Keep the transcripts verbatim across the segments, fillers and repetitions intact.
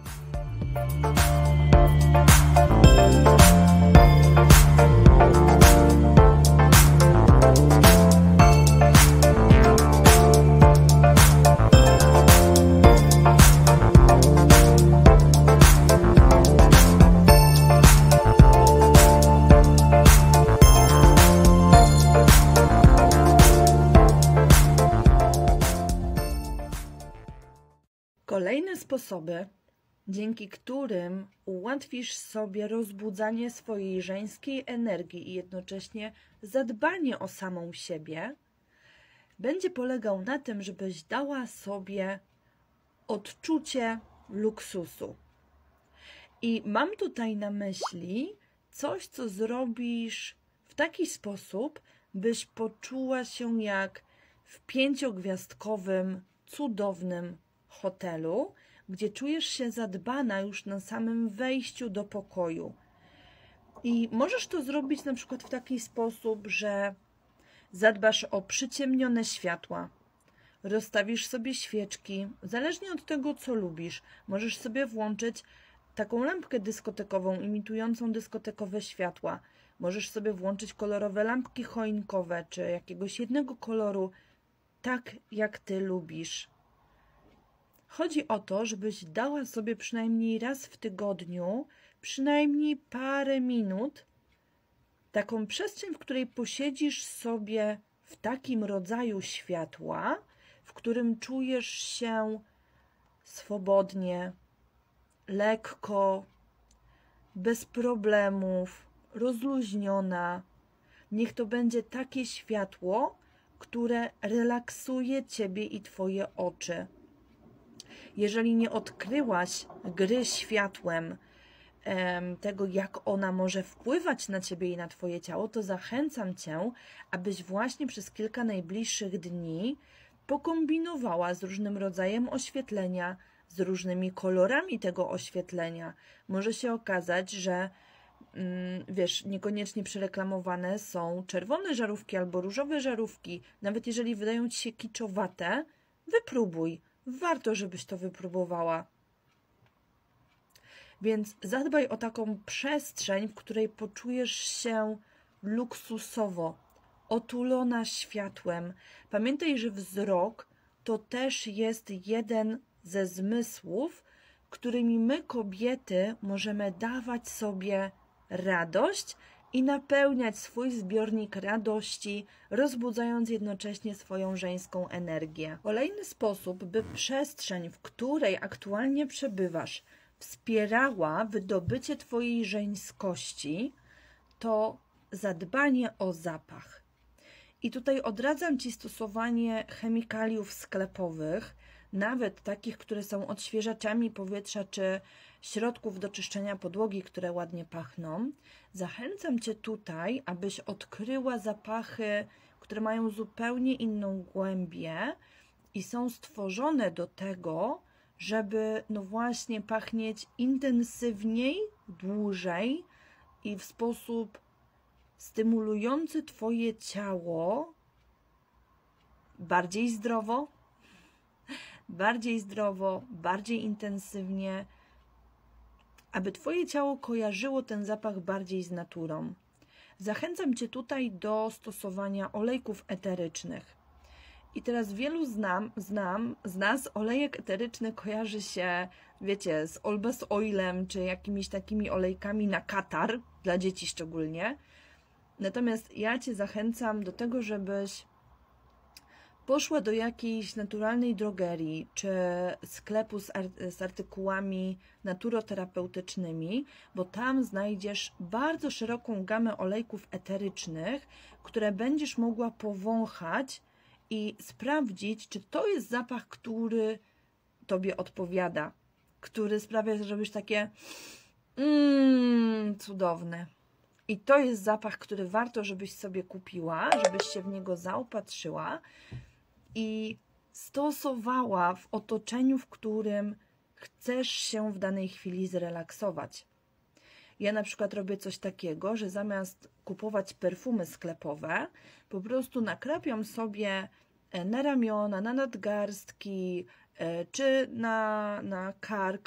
Kolejne sposoby, dzięki którym ułatwisz sobie rozbudzanie swojej żeńskiej energii i jednocześnie zadbanie o samą siebie, będzie polegał na tym, żebyś dała sobie odczucie luksusu. I mam tutaj na myśli coś, co zrobisz w taki sposób, byś poczuła się jak w pięciogwiazdkowym, cudownym hotelu, gdzie czujesz się zadbana już na samym wejściu do pokoju. I możesz to zrobić na przykład w taki sposób, że zadbasz o przyciemnione światła, rozstawisz sobie świeczki, zależnie od tego, co lubisz. Możesz sobie włączyć taką lampkę dyskotekową, imitującą dyskotekowe światła. Możesz sobie włączyć kolorowe lampki choinkowe, czy jakiegoś jednego koloru, tak jak Ty lubisz. Chodzi o to, żebyś dała sobie przynajmniej raz w tygodniu, przynajmniej parę minut, taką przestrzeń, w której posiedzisz sobie w takim rodzaju światła, w którym czujesz się swobodnie, lekko, bez problemów, rozluźniona. Niech to będzie takie światło, które relaksuje Ciebie i Twoje oczy. Jeżeli nie odkryłaś gry światłem, tego, jak ona może wpływać na Ciebie i na Twoje ciało, to zachęcam Cię, abyś właśnie przez kilka najbliższych dni pokombinowała z różnym rodzajem oświetlenia, z różnymi kolorami tego oświetlenia. Może się okazać, że wiesz, niekoniecznie przereklamowane są czerwone żarówki albo różowe żarówki. Nawet jeżeli wydają Ci się kiczowate, wypróbuj. Warto, żebyś to wypróbowała. Więc zadbaj o taką przestrzeń, w której poczujesz się luksusowo, otulona światłem. Pamiętaj, że wzrok to też jest jeden ze zmysłów, którymi my, kobiety, możemy dawać sobie radość i napełniać swój zbiornik radości, rozbudzając jednocześnie swoją żeńską energię. Kolejny sposób, by przestrzeń, w której aktualnie przebywasz, wspierała wydobycie Twojej żeńskości, to zadbanie o zapach. I tutaj odradzam Ci stosowanie chemikaliów sklepowych, nawet takich, które są odświeżaczami powietrza, czy środków do czyszczenia podłogi, które ładnie pachną. Zachęcam Cię tutaj, abyś odkryła zapachy, które mają zupełnie inną głębię i są stworzone do tego, żeby no właśnie pachnieć intensywniej, dłużej i w sposób stymulujący Twoje ciało bardziej zdrowo, bardziej zdrowo, bardziej intensywnie, aby Twoje ciało kojarzyło ten zapach bardziej z naturą. Zachęcam Cię tutaj do stosowania olejków eterycznych. I teraz wielu znam, znam, z nas olejek eteryczny kojarzy się, wiecie, z Olbas Oilem, czy jakimiś takimi olejkami na katar, dla dzieci szczególnie. Natomiast ja Cię zachęcam do tego, żebyś poszła do jakiejś naturalnej drogerii, czy sklepu z, ar- z artykułami naturoterapeutycznymi, bo tam znajdziesz bardzo szeroką gamę olejków eterycznych, które będziesz mogła powąchać i sprawdzić, czy to jest zapach, który Tobie odpowiada, który sprawia, że robisz takie mmm, cudowne. I to jest zapach, który warto, żebyś sobie kupiła, żebyś się w niego zaopatrzyła i stosowała w otoczeniu, w którym chcesz się w danej chwili zrelaksować. Ja na przykład robię coś takiego, że zamiast kupować perfumy sklepowe, po prostu nakrapiam sobie na ramiona, na nadgarstki czy na, na kark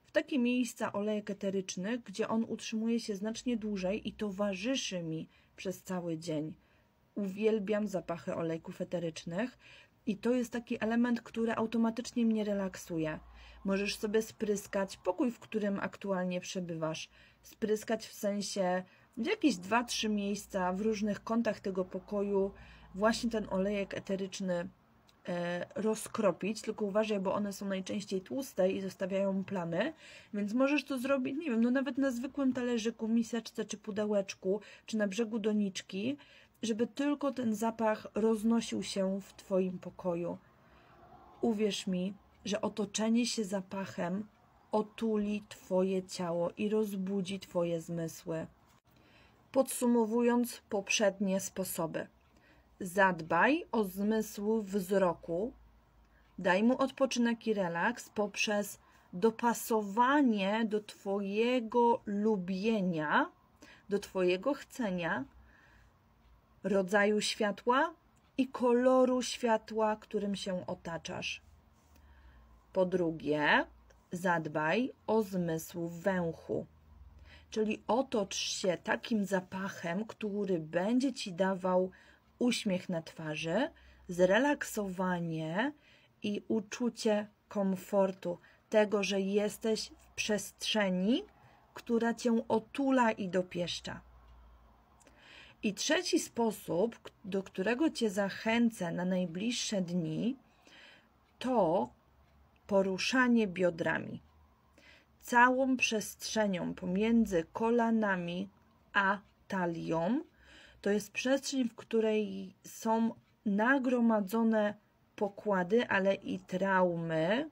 w takie miejsca olejek eteryczny, gdzie on utrzymuje się znacznie dłużej i towarzyszy mi przez cały dzień. Uwielbiam zapachy olejków eterycznych i to jest taki element, który automatycznie mnie relaksuje. Możesz sobie spryskać pokój, w którym aktualnie przebywasz. Spryskać w sensie w jakieś dwa trzy miejsca w różnych kątach tego pokoju właśnie ten olejek eteryczny e, rozkropić, tylko uważaj, bo one są najczęściej tłuste i zostawiają plamy, więc możesz to zrobić, nie wiem, no nawet na zwykłym talerzyku, miseczce czy pudełeczku, czy na brzegu doniczki, żeby tylko ten zapach roznosił się w Twoim pokoju. Uwierz mi, że otoczenie się zapachem otuli Twoje ciało i rozbudzi Twoje zmysły. Podsumowując poprzednie sposoby. Zadbaj o zmysł wzroku, daj mu odpoczynek i relaks poprzez dopasowanie do Twojego lubienia, do Twojego chcenia, rodzaju światła i koloru światła, którym się otaczasz. Po drugie, zadbaj o zmysł węchu, czyli otocz się takim zapachem, który będzie Ci dawał uśmiech na twarzy, zrelaksowanie i uczucie komfortu, tego, że jesteś w przestrzeni, która Cię otula i dopieszcza. I trzeci sposób, do którego Cię zachęcę na najbliższe dni, to poruszanie biodrami. Całą przestrzenią pomiędzy kolanami a talią, to jest przestrzeń, w której są nagromadzone pokłady, ale i traumy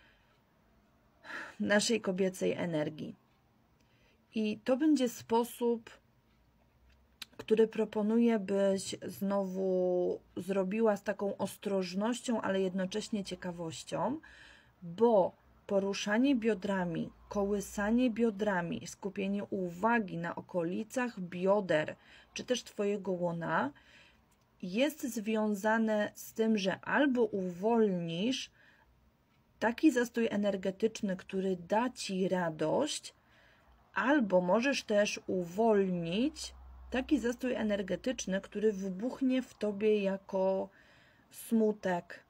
naszej kobiecej energii. I to będzie sposób, który proponuję, byś znowu zrobiła z taką ostrożnością, ale jednocześnie ciekawością, bo poruszanie biodrami, kołysanie biodrami, skupienie uwagi na okolicach bioder, czy też Twojego łona, jest związane z tym, że albo uwolnisz taki zastój energetyczny, który da Ci radość, albo możesz też uwolnić taki zastój energetyczny, który wybuchnie w Tobie jako smutek,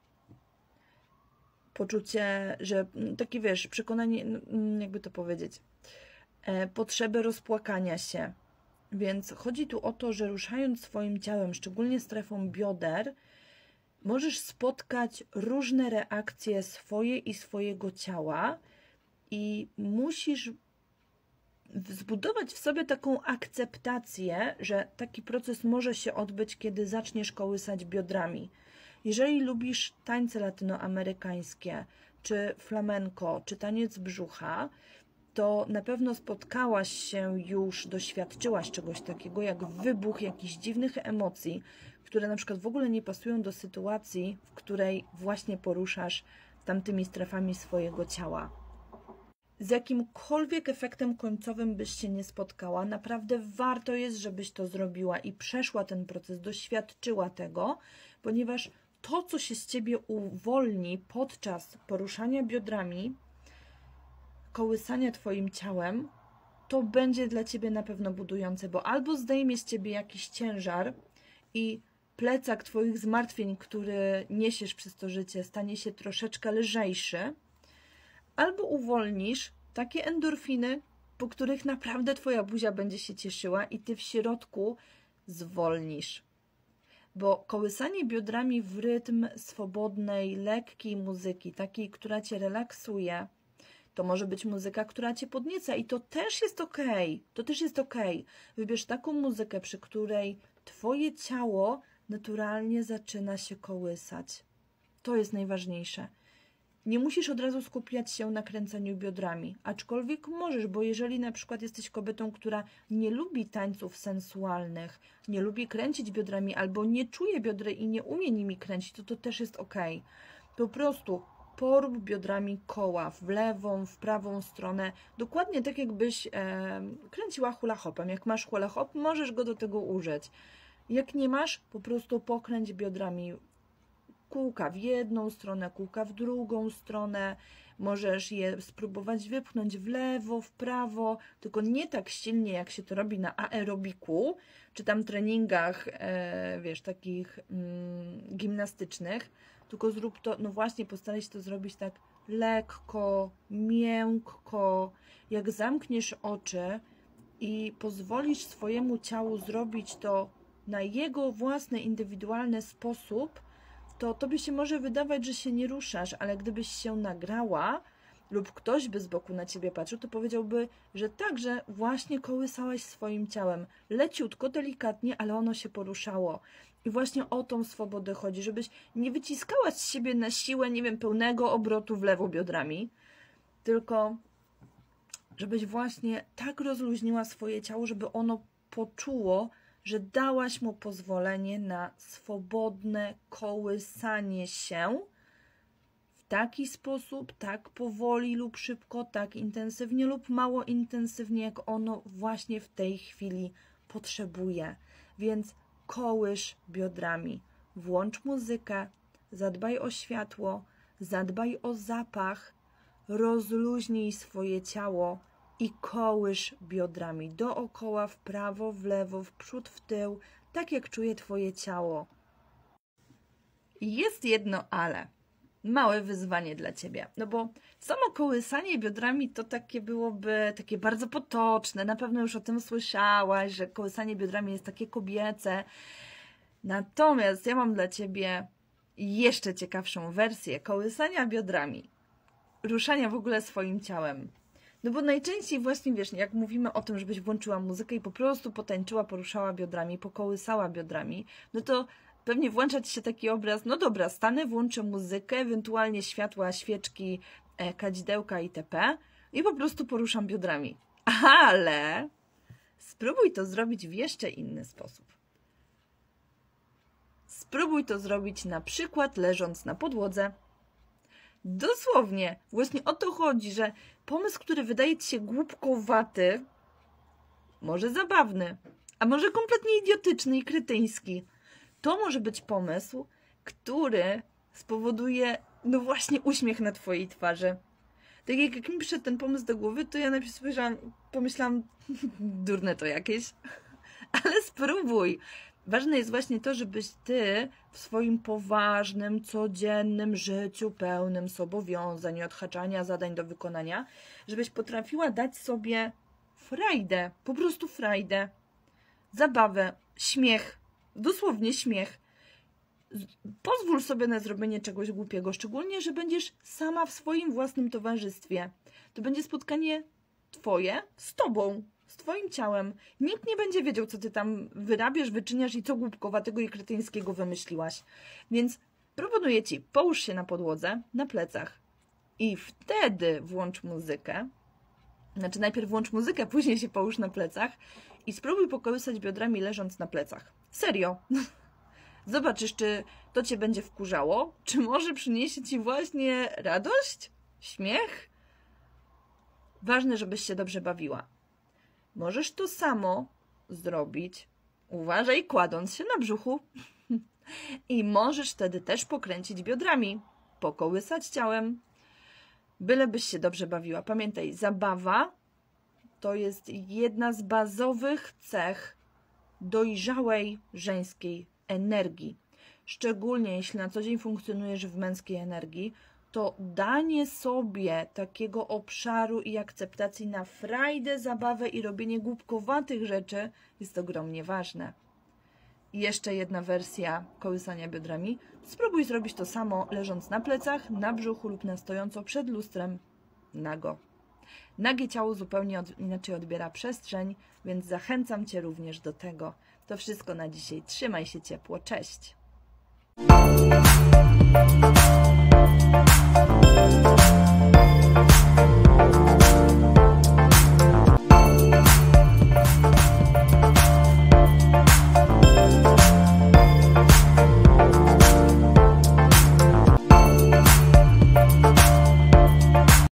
poczucie, że takie, wiesz, przekonanie, jakby to powiedzieć, e, potrzeby rozpłakania się. Więc chodzi tu o to, że ruszając swoim ciałem, szczególnie strefą bioder, możesz spotkać różne reakcje swoje i swojego ciała i musisz zbudować w sobie taką akceptację, że taki proces może się odbyć, kiedy zaczniesz kołysać biodrami. Jeżeli lubisz tańce latynoamerykańskie, czy flamenko, czy taniec brzucha, to na pewno spotkałaś się już, doświadczyłaś czegoś takiego, jak wybuch jakichś dziwnych emocji, które na przykład w ogóle nie pasują do sytuacji, w której właśnie poruszasz tamtymi strefami swojego ciała. Z jakimkolwiek efektem końcowym byś się nie spotkała, naprawdę warto jest, żebyś to zrobiła i przeszła ten proces, doświadczyła tego, ponieważ to, co się z Ciebie uwolni podczas poruszania biodrami, kołysania Twoim ciałem, to będzie dla Ciebie na pewno budujące, bo albo zdejmie z Ciebie jakiś ciężar i plecak Twoich zmartwień, który niesiesz przez to życie, stanie się troszeczkę lżejszy, albo uwolnisz takie endorfiny, po których naprawdę Twoja buzia będzie się cieszyła i Ty w środku zwolnisz. Bo kołysanie biodrami w rytm swobodnej, lekkiej muzyki, takiej, która Cię relaksuje, to może być muzyka, która Cię podnieca i to też jest okej. To też jest okej. Wybierz taką muzykę, przy której Twoje ciało naturalnie zaczyna się kołysać. To jest najważniejsze. Nie musisz od razu skupiać się na kręceniu biodrami, aczkolwiek możesz, bo jeżeli na przykład jesteś kobietą, która nie lubi tańców sensualnych, nie lubi kręcić biodrami albo nie czuje biodry i nie umie nimi kręcić, to to też jest ok. Po prostu porób biodrami koła w lewą, w prawą stronę, dokładnie tak jakbyś e, kręciła hula hopem. Jak masz hula hop, możesz go do tego użyć. Jak nie masz, po prostu pokręć biodrami kółka w jedną stronę, kółka w drugą stronę. Możesz je spróbować wypchnąć w lewo, w prawo, tylko nie tak silnie, jak się to robi na aerobiku, czy tam treningach, e, wiesz, takich mm, gimnastycznych, tylko zrób to, no właśnie postaraj się to zrobić tak lekko, miękko. Jak zamkniesz oczy i pozwolisz swojemu ciału zrobić to na jego własny, indywidualny sposób, to tobie się może wydawać, że się nie ruszasz, ale gdybyś się nagrała lub ktoś by z boku na ciebie patrzył, to powiedziałby, że tak, że właśnie kołysałaś swoim ciałem. Leciutko, delikatnie, ale ono się poruszało. I właśnie o tą swobodę chodzi, żebyś nie wyciskała z siebie na siłę, nie wiem, pełnego obrotu w lewo biodrami, tylko żebyś właśnie tak rozluźniła swoje ciało, żeby ono poczuło, że dałaś mu pozwolenie na swobodne kołysanie się w taki sposób, tak powoli lub szybko, tak intensywnie lub mało intensywnie, jak ono właśnie w tej chwili potrzebuje. Więc kołysz biodrami, włącz muzykę, zadbaj o światło, zadbaj o zapach, rozluźnij swoje ciało i kołysz biodrami dookoła, w prawo, w lewo, w przód, w tył, tak jak czuje twoje ciało. Jest jedno ale, małe wyzwanie dla ciebie, no bo samo kołysanie biodrami to takie byłoby takie bardzo potoczne, na pewno już o tym słyszałaś, że kołysanie biodrami jest takie kobiece, natomiast ja mam dla ciebie jeszcze ciekawszą wersję kołysania biodrami, ruszania w ogóle swoim ciałem. No bo najczęściej właśnie, wiesz, jak mówimy o tym, żebyś włączyła muzykę i po prostu potańczyła, poruszała biodrami, pokołysała biodrami, no to pewnie włącza ci się taki obraz, no dobra, stanę, włączę muzykę, ewentualnie światła, świeczki, e, kadzidełka itp. i po prostu poruszam biodrami. Ale spróbuj to zrobić w jeszcze inny sposób. Spróbuj to zrobić na przykład leżąc na podłodze. Dosłownie, właśnie o to chodzi, że pomysł, który wydaje ci się głupkowaty, może zabawny, a może kompletnie idiotyczny i kretyński, to może być pomysł, który spowoduje, no właśnie, uśmiech na twojej twarzy. Tak jak, jak mi przyszedł ten pomysł do głowy, to ja najpierw spojrzałam, pomyślałam, durne to jakieś, ale spróbuj. Ważne jest właśnie to, żebyś ty w swoim poważnym, codziennym życiu, pełnym zobowiązań, odhaczania zadań do wykonania, żebyś potrafiła dać sobie frajdę, po prostu frajdę, zabawę, śmiech, dosłownie śmiech. Pozwól sobie na zrobienie czegoś głupiego, szczególnie, że będziesz sama w swoim własnym towarzystwie. To będzie spotkanie twoje z tobą, z twoim ciałem. Nikt nie będzie wiedział, co ty tam wyrabiasz, wyczyniasz i co głupkowatego i kretyńskiego wymyśliłaś. Więc proponuję ci, połóż się na podłodze, na plecach i wtedy włącz muzykę. Znaczy najpierw włącz muzykę, później się połóż na plecach i spróbuj pokołysać biodrami leżąc na plecach. Serio. Zobaczysz, czy to cię będzie wkurzało, czy może przyniesie ci właśnie radość, śmiech. Ważne, żebyś się dobrze bawiła. Możesz to samo zrobić, uważaj, kładąc się na brzuchu. I możesz wtedy też pokręcić biodrami, pokołysać ciałem, bylebyś się dobrze bawiła. Pamiętaj, zabawa to jest jedna z bazowych cech dojrzałej żeńskiej energii. Szczególnie jeśli na co dzień funkcjonujesz w męskiej energii, to danie sobie takiego obszaru i akceptacji na frajdę, zabawę i robienie głupkowatych rzeczy jest ogromnie ważne. I jeszcze jedna wersja kołysania biodrami. Spróbuj zrobić to samo leżąc na plecach, na brzuchu lub na stojąco przed lustrem nago. Nagie ciało zupełnie od, inaczej odbiera przestrzeń, więc zachęcam cię również do tego. To wszystko na dzisiaj. Trzymaj się ciepło. Cześć! Thank you.